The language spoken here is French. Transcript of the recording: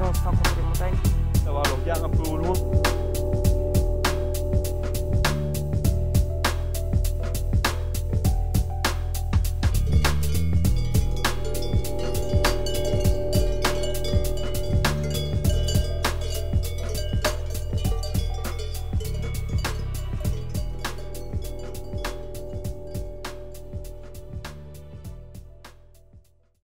on sera contre les montagnes. D'avoir le regard un peu au loin.